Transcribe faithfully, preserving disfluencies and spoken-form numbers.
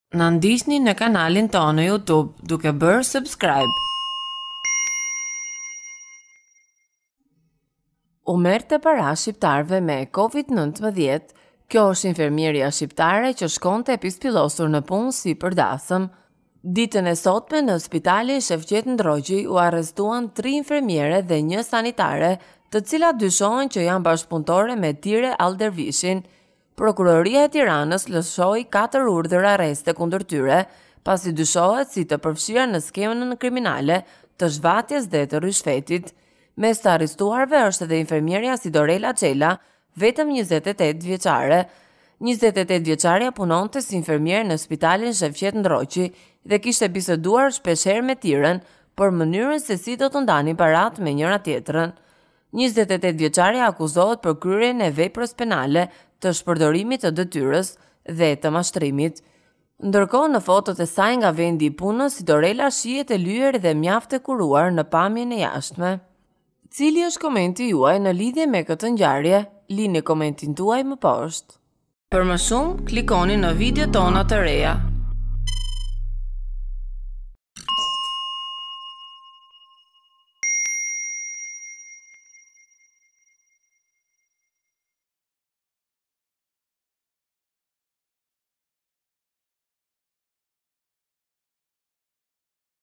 Na ndiqni në kanalin tonë në YouTube duke bërë subscribe. U merrte para shqiptarëve me COVID nineteen, kjo është infermieria shqiptare që shkonte e pispillosur në punë si përdasëm. Ditën e sotme në spitalin Shefqet Ndroqi u arrestuan tri infermiere dhe një sanitare, të cilat dyshohen që janë bashkëpunëtore me Tire Aldervishin. Prokuroria e Tiranës lëshoi katër urdhër arreste kundër tyre, pasi dyshohet si të përfshira në skemën kriminale të zhvatjes dhe të rishfetit. Mes të arrestuarve është edhe infermierja Sidorela Çela, vetëm njëzet e tetë vjeçare. njëzet e tetë vjeçaria punonte si infermier në spitalin Shefqet Ndroqi dhe kishte biseduar shpeshherë me Tirën për mënyrën se si do të ndanin paratë me njëra tjetrën. njëzet e tetë vjeçaria akuzohet për kryerjen e veprës penale të shpërdorimit të detyrës dhe të mashtrimit. Ndërkohë, në fotot e saj nga vendi i punës, Sidorela shihet e lyer dhe mjaft e kuruar në pamjen e jashtme. Cili është komenti juaj në lidhje me këtë ngjarje? Lini komentin tuaj më poshtë. Për më shumë, klikoni në video tona të reja.